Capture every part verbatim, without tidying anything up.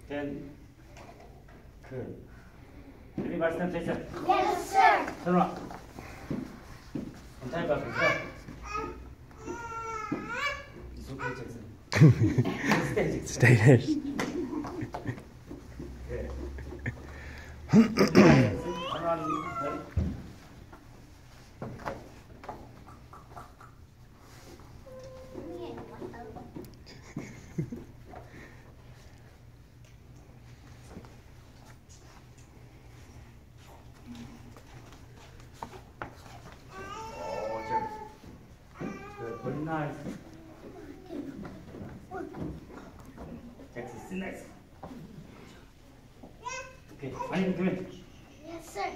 Then, good. Any question, please? Yes, sir. Turn around. And time back, sir. It's okay, Jaxon. Stay, Jaxon. Stay there. Turn around. Ready? Very nice. Jaxon, sit next. Okay, I need to do it. Yes, sir.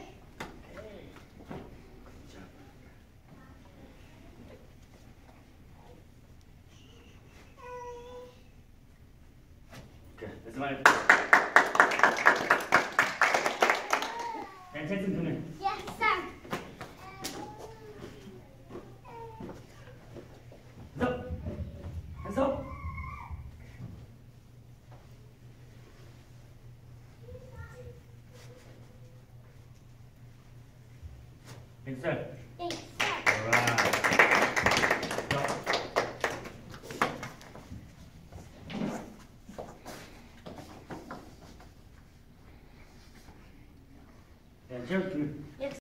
Okay, that's my. And Jaxon, come in. Yes, sir. Hands up. Hands up. Thanks, sir. Thanks, sir. All right. Stop. Yeah, Jaxon, come in. Yes.